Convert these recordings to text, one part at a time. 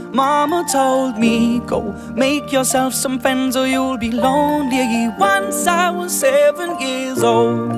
Mama told me, go make yourself some friends or you'll be lonely. Once I was 7 years old.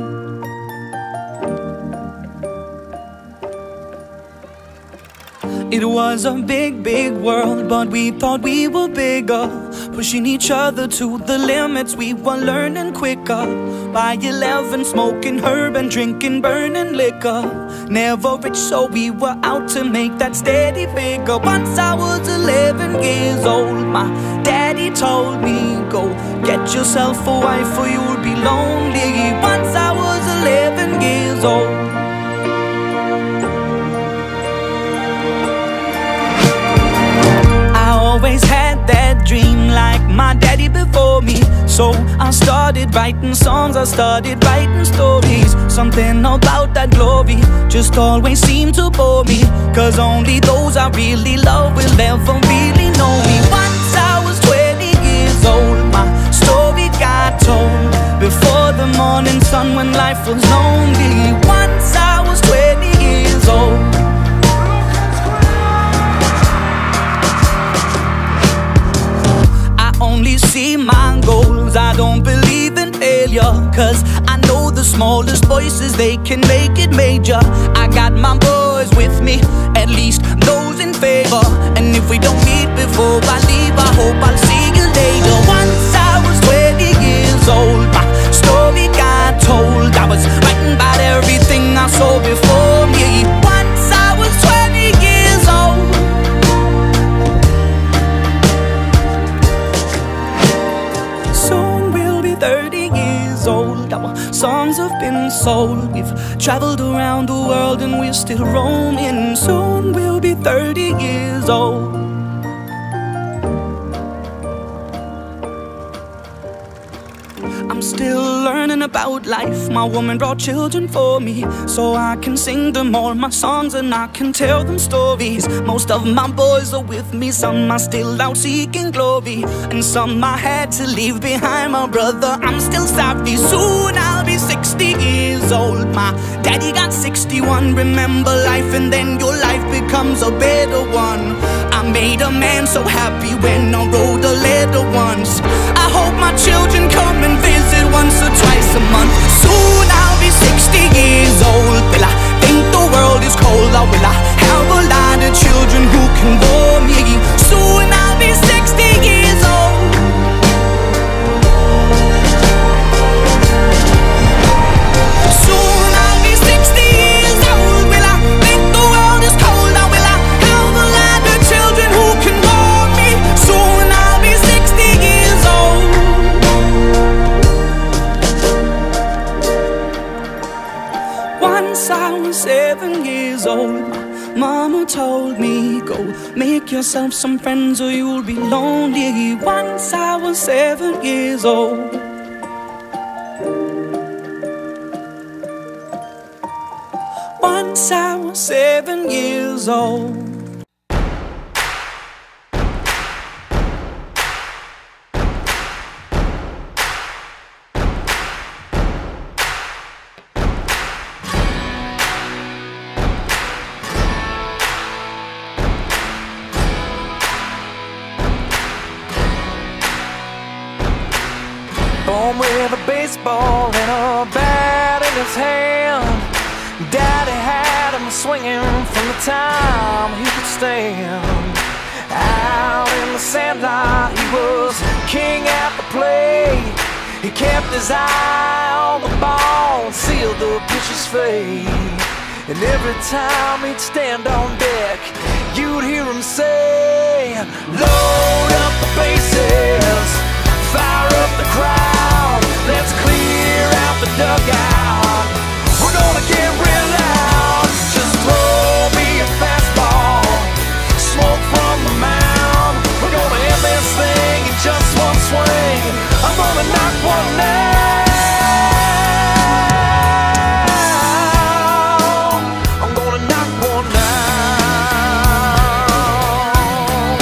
It was a big, big world, but we thought we were bigger, pushing each other to the limits. We were learning quicker. By 11, smoking herb and drinking burning liquor. Never rich, so we were out to make that steady figure. Once I was 11 years old, my daddy told me, go get yourself a wife or you'll be lonely. Once I was 11 years old. Always had that dream like my daddy before me. So I started writing songs, I started writing stories. Something about that glory just always seemed to bore me, 'cause only those I really love will ever really know me. Once I was 20 years old, my story got told before the morning sun when life was lonely. Once I was 20 years old. Only see my goals, I don't believe in failure, 'cause I know the smallest voices, they can make it major. I got my boys with me, at least those in favor. And if we don't meet before I leave, I hope I'll see you later. Once I was 20 years old, my story got told. I was writing about everything I saw before me. Once I was 20 years old. Soon we'll be 30 years old. Our songs have been sold. We've traveled around the world and we're still roaming. Soon we'll be 30 years old. I'm still learning about life. My woman brought children for me, so I can sing them all my songs and I can tell them stories. Most of my boys are with me, some are still out seeking glory, and some I had to leave behind. My brother, I'm still sorry. Soon I'll be 60 years old. My daddy got 61. Remember life and then your life becomes a better one. I made a man so happy when I wrote a letter once. I hope my children come and visit once or twice a month. Soon I'll be 60 years old. Will I think the world is cold, or will I have a lot of children who can bore me? Soon I'll be 60 years old. Soon I'll be 60 years old. Will I think the world is cold, or will I have a lot of children who can bore me? Soon I'll be 60 years old. Once I was 7 years old, Mama told me, go make yourself some friends or you'll be lonely. Once I was 7 years old. Once I was 7 years old. Born with a baseball and a bat in his hand. Daddy had him swinging from the time he could stand. Out in the sandlot, he was king at the plate. He kept his eye on the ball and sealed the pitcher's fate. And every time he'd stand on deck, you'd hear him say, load up the bases, fire up the crowd, let's clear out the dugout. We're gonna get real loud. Just throw me a fastball, smoke from the mound. We're gonna end this thing in just one swing. I'm gonna knock one down. I'm gonna knock one down.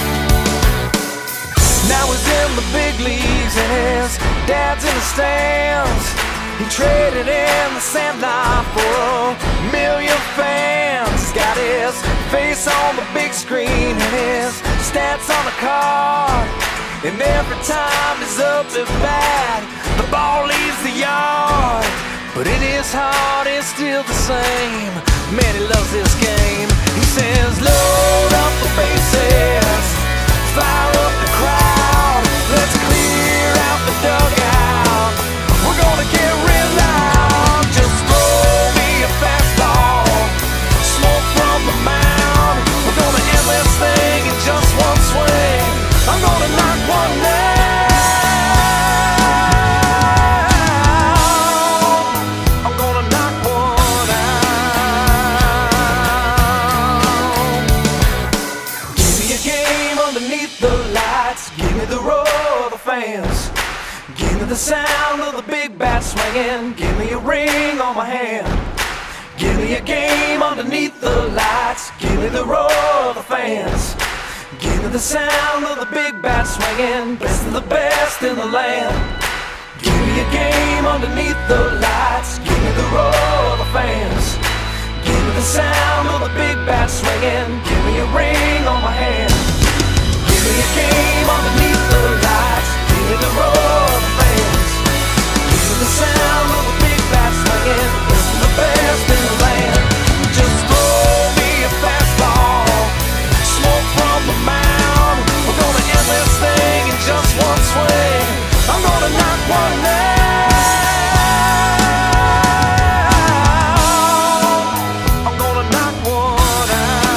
Now he's in the big leagues and his dad's in the stands. He traded in the sandlot for a million fans. He's got his face on the big screen and his stats on the card, and every time he's up to bat, the ball leaves the yard. But in his heart it's still the same. Man, he loves this game. He says, load up the bases, fire up the crowd, let's clear out the dugout. We're gonna get real loud. Just throw me a fastball, smoke from the mound. We're gonna end this thing in just one swing. I'm gonna knock one down. I'm gonna knock one out. Give me a game underneath the lights. Give me the roar of the fans. Give me the sound of the big bat swinging. Give me a ring on my hand. Give me a game underneath the lights. Give me the roar of the fans. Give me the sound of the big bat swinging. Best of the best in the land. Give me a game underneath the lights. Give me the roar of the fans. Give me the sound of the big bat swinging. Give me a ring on my hand. Give me a game underneath the lights. Give me the roar of the fans. Give me the sound of the big bat swinging. Best of the best in the land. Just throw me a fastball, smoke from the mound. We're gonna end this thing in just one swing. I'm gonna knock one down. I'm gonna knock one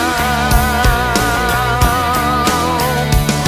out.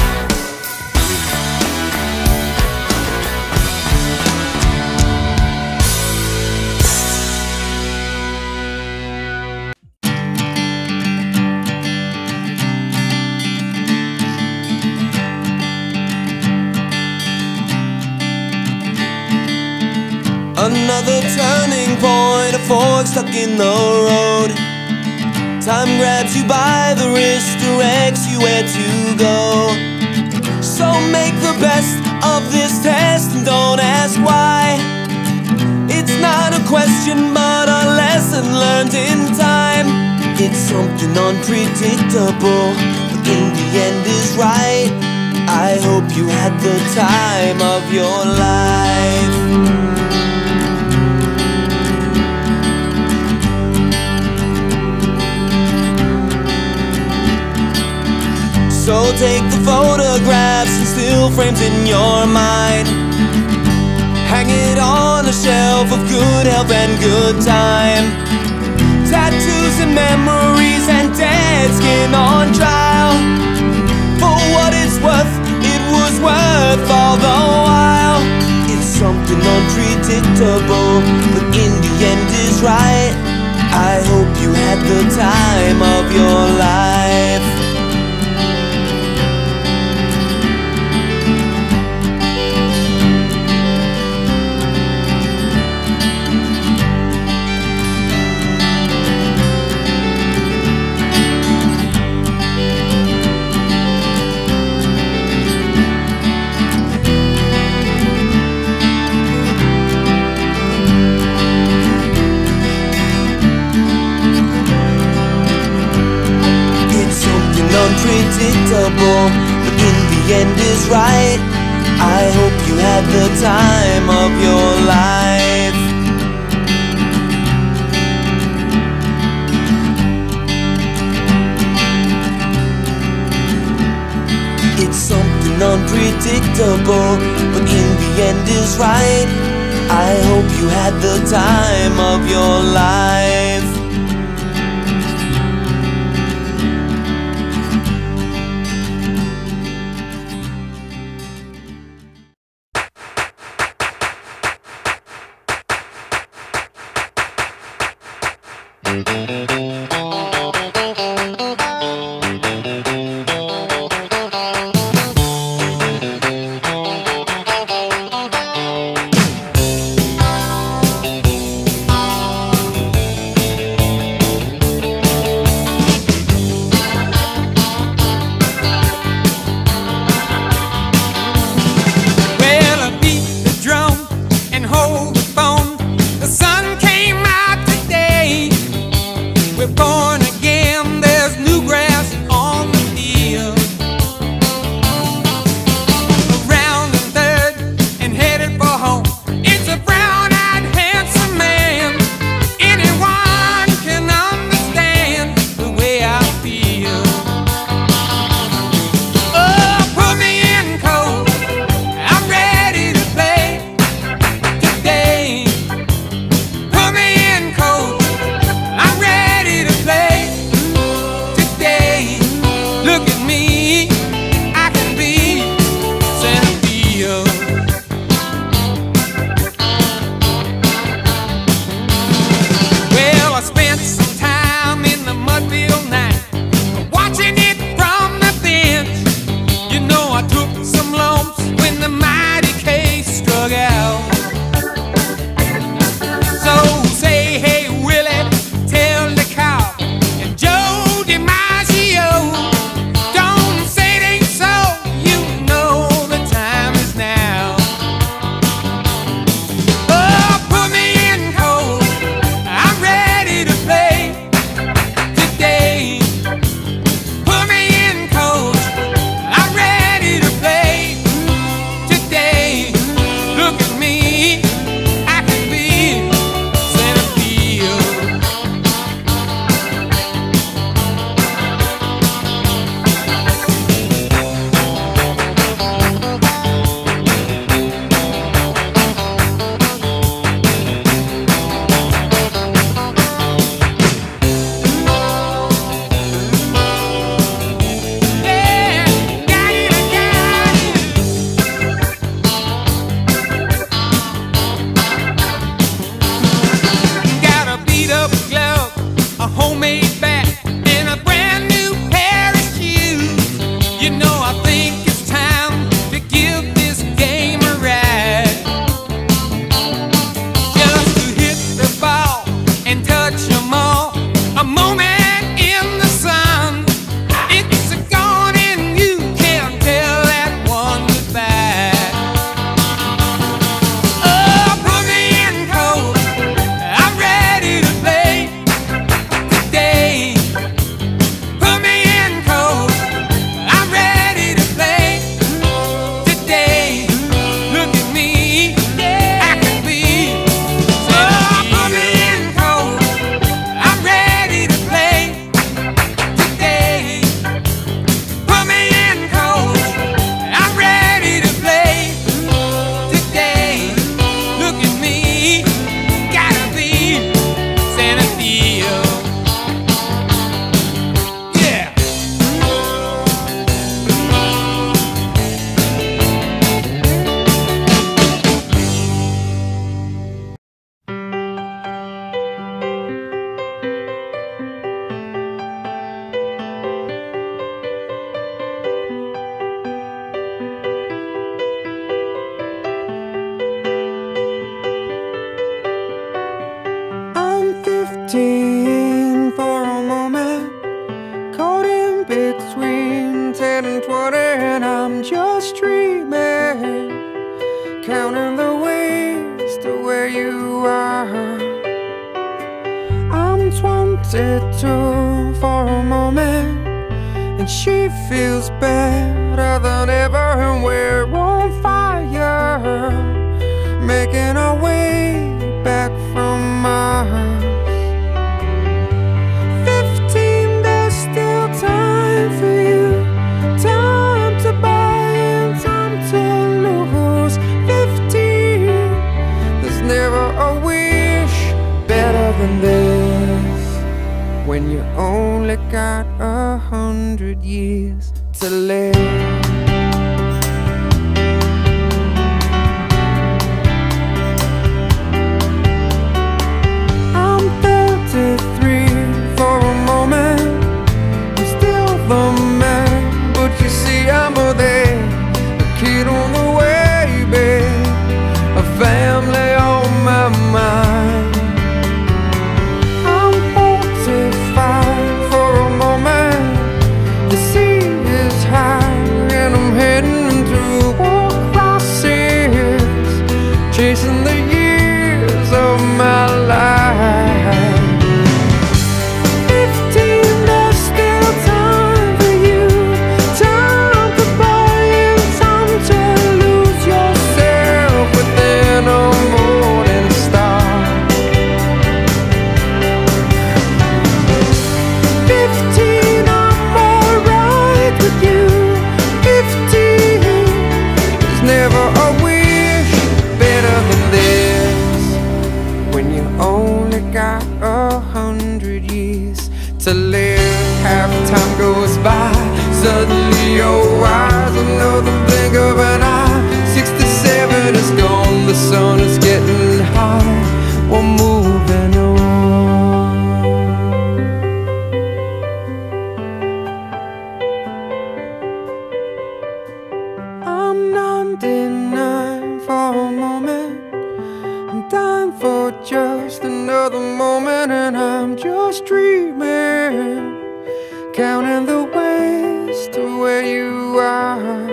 Another turning point, a fork stuck in the road. Time grabs you by the wrist, directs you where to go. So make the best of this test and don't ask why. It's not a question but a lesson learned in time. It's something unpredictable, but in the end is right. I hope you had the time of your life. So take the photographs and still frames in your mind. Hang it on a shelf of good health and good time. Tattoos and memories and dead skin on trial. For what it's worth, it was worth all the while. It's something unpredictable, but in the end is right. I hope you had the time of your life. Unpredictable, but in the end is right. I hope you had the time of your life. It's something unpredictable, but in the end is right. I hope you had the time of your life. feel. Well, I spent some time in the Mudville night, watching it from the bench. You know, I took some lumps when the mighty case struck out. So say, hey Willie, tell the cop and Joe DiMaggio, don't say it ain't so, you know the time is now. Oh, put me in cold, I'm ready to play today. Put me in cold, I'm ready to play today. Look at me, I can be center field. Yeah, got it, I got it. Got a beat up glove, a homemade bat, and a brand new pair of shoes. You know, I think it's time to give this game a ride. Just to hit the ball and touch 'em all, a moment in the sun. It's gone and you can't tell that one goodbye. Oh, put me in cold, I'm ready to play today. Put me in cold, I'm ready to play today. Look at me, I can be. Oh, put me in cold, I'm ready to play today. Put me in cold, I'm ready to play today. Look at me, gotta be center field. Yeah. I'm 15 for a moment, caught in between 10 and 20, and I'm just dreaming, counting the ways to where you are. I'm 22 for a moment, and she feels better than ever, and we're on fire, making our way back from Mars. 15, there's still time for you, time to buy and time to lose. 15, there's never a wish better than this, when you only got 100 years to live. I'm 33 for a moment, I'm still the man, but you see I'm there, a kid on the way, babe, a family on my mind. I'm 45 for a moment, the sea is high and I'm heading into a crisis, chasing the years of my life. 15, there's still time for you, time to buy and time to lose yourself within a morning star. 15, I'm alright with you. 15, there's never a wish better than this. for a moment. I'm dying for just another moment, and I'm just dreaming, counting the ways to where you are.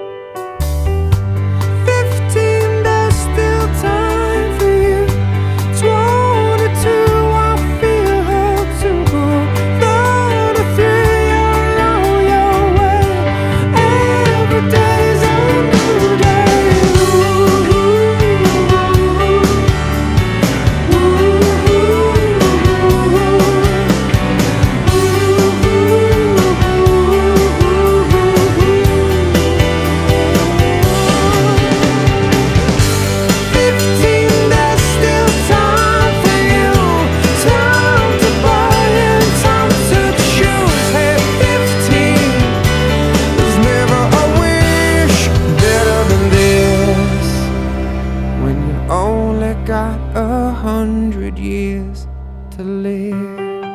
15, there's still time for you. 22, I feel held to go. 33, you're on your way. Every day's a new day. Got 100 years to live.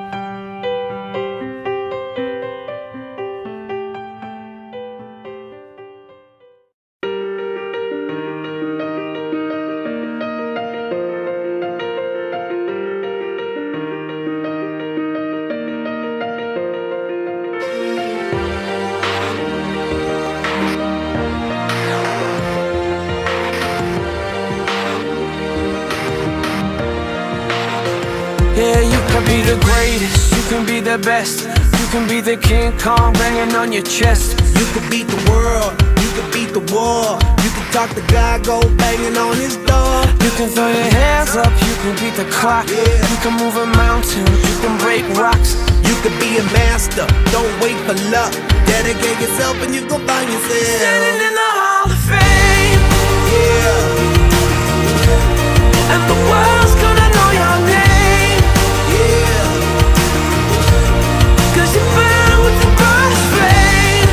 Yeah, you can be the greatest, you can be the best. You can be the King Kong banging on your chest. You could beat the world, you could beat the war. You could talk to God, go banging on his door. You can throw your hands up, you can beat the clock. You can move a mountain, you can break rocks. You could be a master, don't wait for luck. Dedicate yourself and you gon' find yourself standing in the Hall of Fame. Yeah. And the world's gonna know your name. Cause you burn with the brightest flame.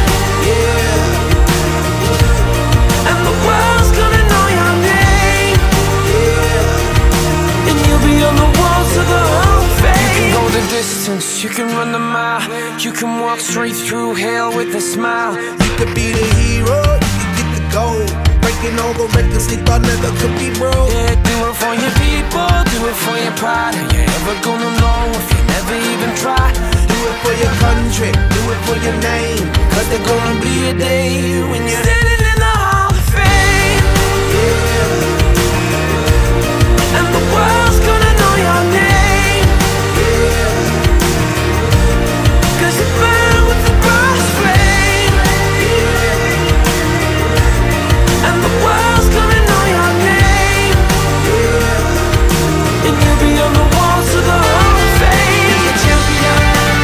Yeah. And the world's gonna know your name. Yeah. And you'll be on the walls of the Hall of Fame. You can go the distance, you can run the mile. You can walk straight through hell with a smile. You could be the hero, you could get the gold. Breaking all the records they thought never could be broke. Yeah, do it for your people, do it for your pride. Are you ever gonna know if you never even try? Do it for your country, do it for your name. Cause there's gonna be a day when you're standing in the Hall of Fame. Yeah. And the world's gonna know your name. Yeah. Cause you burn with the brightest flame. Yeah. And the world's gonna know your name. Yeah. And you'll be on the walls of the Hall of Fame. Be a champion.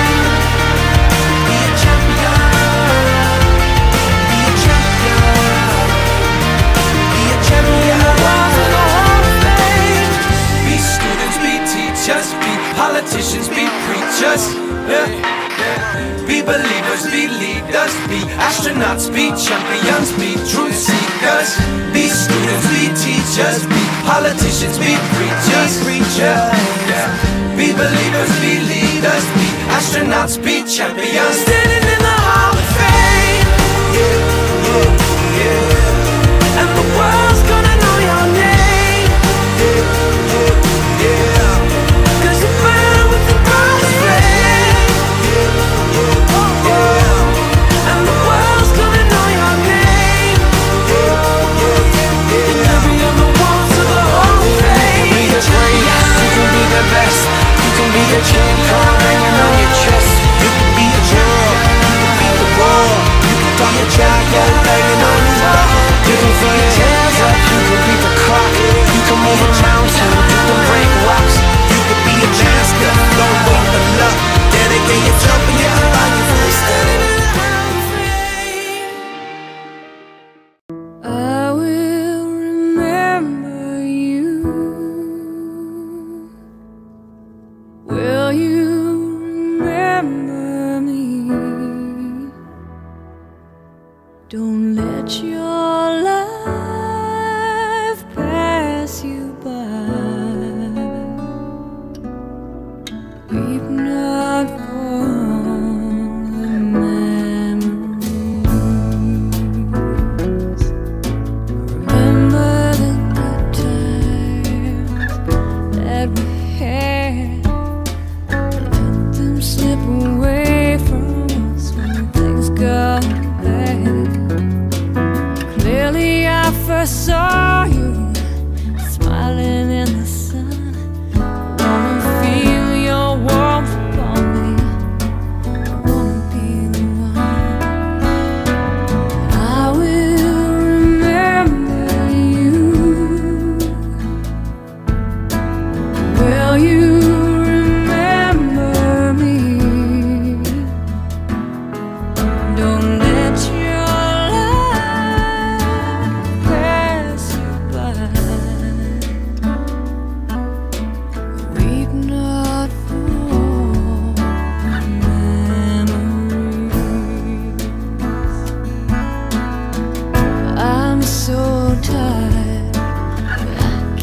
Be a champion. Be a champion. Be a champion. On the walls of the Hall of Fame. Be students, be teachers, be politicians, be preachers. Yeah. Be believers, be leaders, be astronauts, be champions, be truth seekers. Be students, be teachers, be politicians, be preachers. Yeah. Be believers, be leaders, be astronauts, be champions. Standing in the Hall of Fame. Yeah, yeah, yeah. And the world's gonna know your name. Yeah, yeah, yeah. Cause you burn with the brightest flame. Yeah, yeah, yeah. And the world's gonna know your name. Yeah, yeah, yeah. And you'll be on the walls of the Hall of Fame. You can be the greatest, you can be the best. You can be the King Kong hanging on your chest. You could be a hero,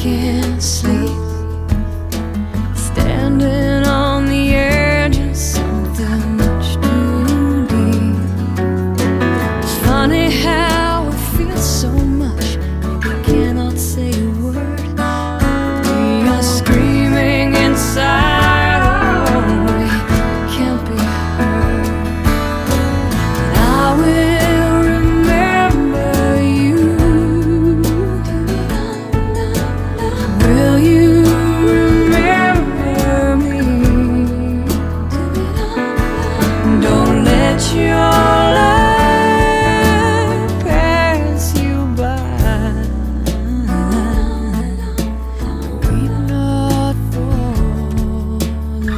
can't sleep, standing on the edge of something much too deep. It's funny how it feels so much, I cannot say a word. We are screaming inside, oh, we can't be heard. And I will remember you. Will you remember me? Don't let your life pass you by. Weep not for the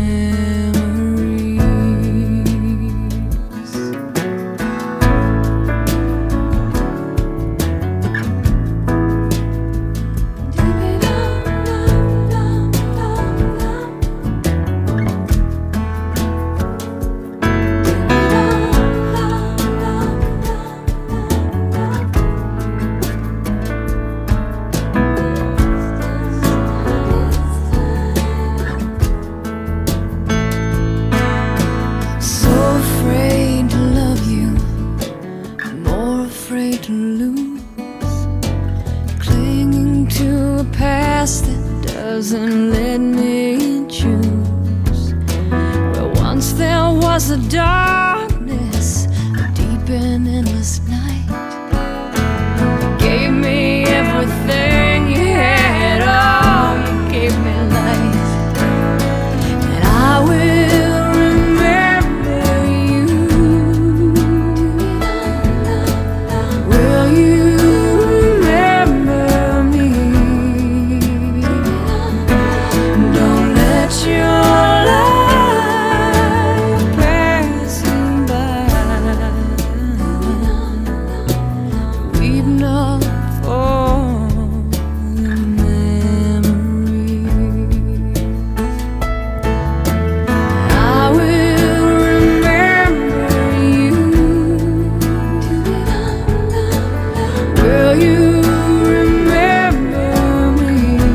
memories. So afraid to love you, more afraid to lose, clinging to a past that doesn't let me choose. Where once there was a darkness, a deep and endless night, gave me everything you had, oh, you gave me light. And I will remember you. Will you remember me? Don't let your life pass you by. Weep not for the memories. I will remember you. Will you remember me?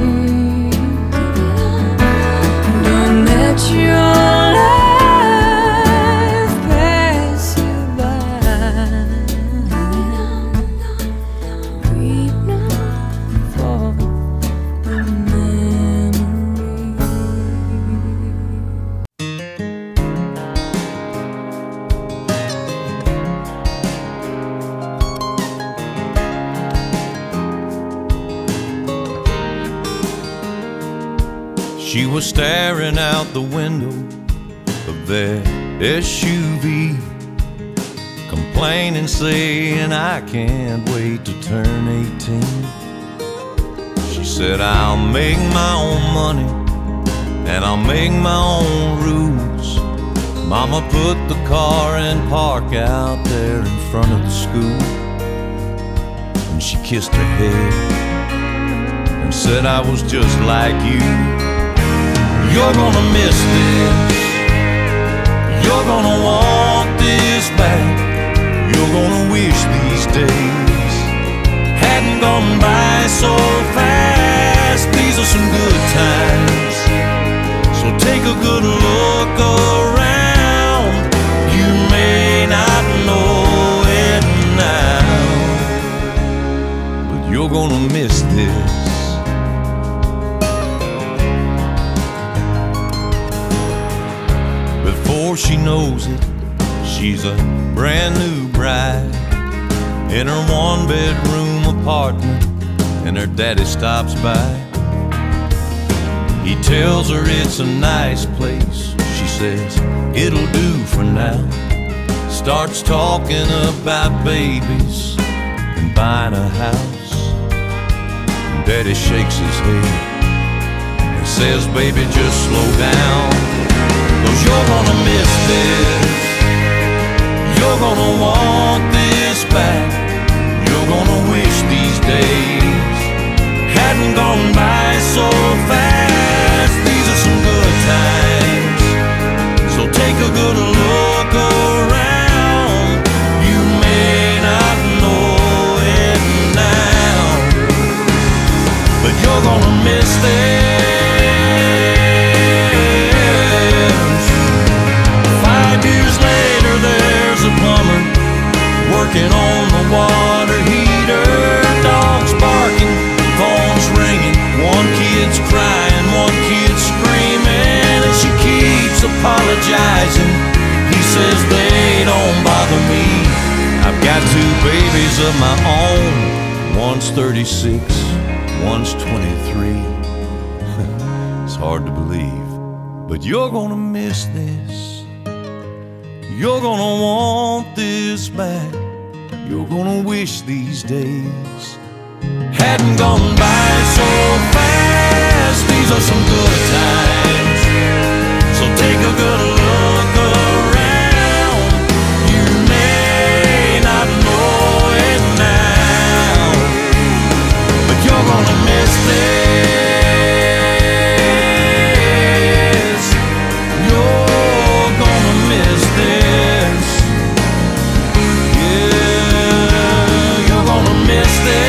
Don't let your life pass you by. Weep not for the memories. She was staring out the window of that SUV, complaining, saying, I can't wait to turn 18. She said, I'll make my own money and I'll make my own rules. Mama put the car in park out there in front of the school, and she kissed her head and said, I was just like you. You're gonna miss this, you're gonna want this back, you're gonna wish these days hadn't gone by so fast. These are some good times, so take a good look around. You may not know it now, but you're gonna miss this. Before she knows it, she's a brand new bride in her one-bedroom apartment, and her daddy stops by. He tells her it's a nice place. She says, it'll do for now. Starts talking about babies and buying a house. And Daddy shakes his head and says, baby, just slow down, 'cause you're gonna miss this, you're gonna want this back, you're gonna wish these days hadn't gone by so fast. These are some good times, so take a good look around. You may not know it now, but you're gonna babies of my own. One's 36, one's 23. It's hard to believe, but you're gonna miss this. You're gonna want this back. You're gonna wish these days hadn't gone by so fast. These are some good times, so take a good look around. You may not know it now, but you're gonna miss this. You're gonna miss this. Yeah, you're gonna miss this.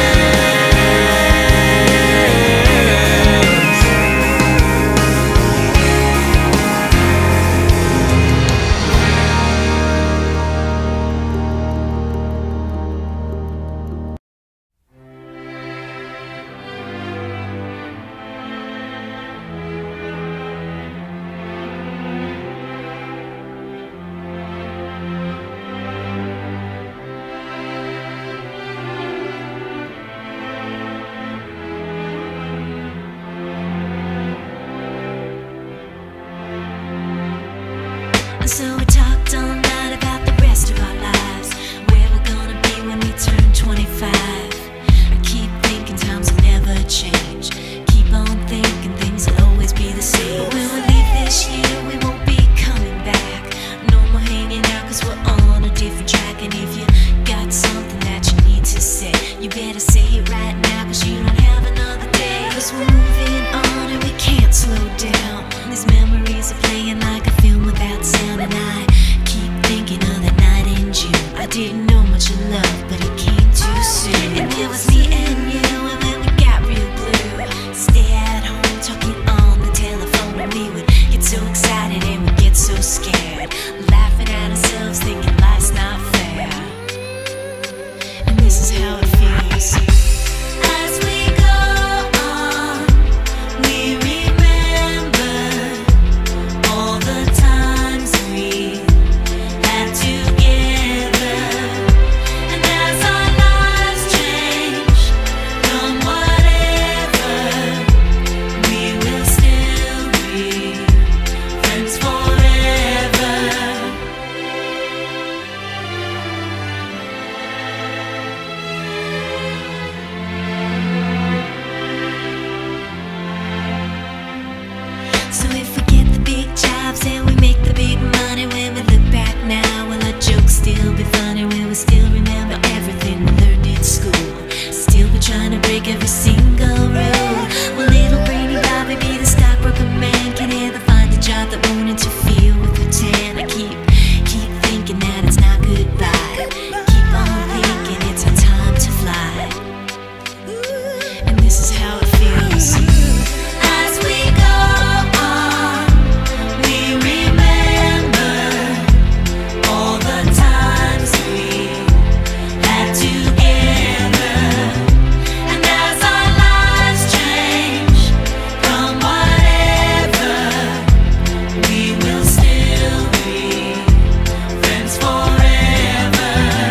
So we talked all night about the rest of our lives, where we're gonna be when we turn 25. I keep thinking times will never change. Keep on thinking things will always be the same. But when we leave this year, we won't be coming back. No more hanging out, cause we're on a different track. And if you got something that you need to say, you better say it right now, cause you don't have another day. Cause we're moving on and we can't slow down. These memories are playing like a film without sound. And I keep thinking of that night in June. I didn't know much of love, but it came too soon. And it was me and you, and then we got real blue. Stay at home talking on the telephone, and we would get so excited and we'd get so scared, laughing at ourselves, thinking life's not fair. And this is how it feels. As we go on, we remember all the times we had together. And as our lives change from whatever, we will still be friends forever. So if we get the big jobs and we make the big money, when we look back now, will our jokes still be funny? Will we still remember everything we learned in school? Still be trying to break every single rule? Will little brainy Bobby be the stockbroker man? Can he ever find a job that won't interfere with her tan? I keep thinking that it's not goodbye. Keep on thinking it's our time to fly. And this is how it feels. As we go on, we remember all the times we had together. And as our lives change from whatever, we will still be friends forever.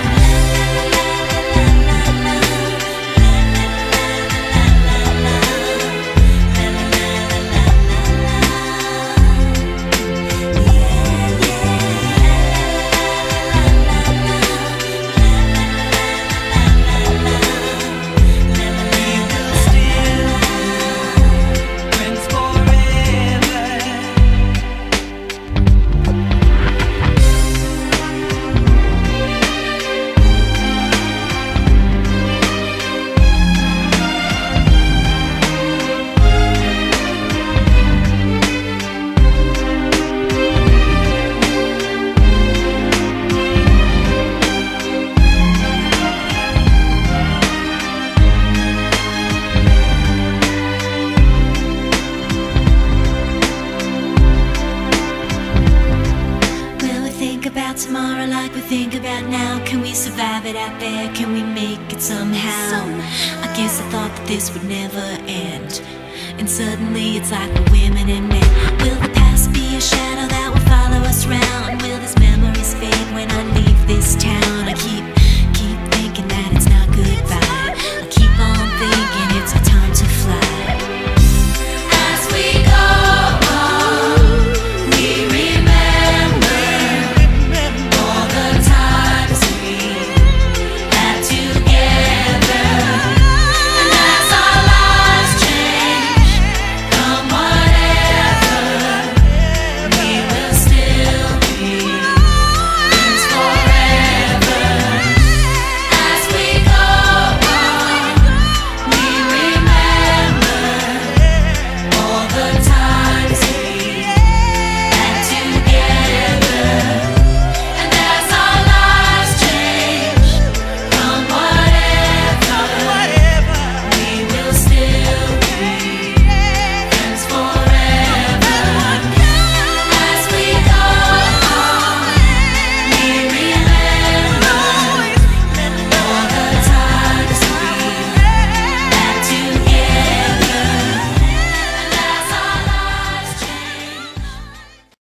Will we think about tomorrow like we think about now? Can we survive it out there? Can we make it somehow? I guess I thought that this would never end, and suddenly it's like we're women and men. Will the past be a shadow that will follow us round? Will these memories fade when I leave this town? I keep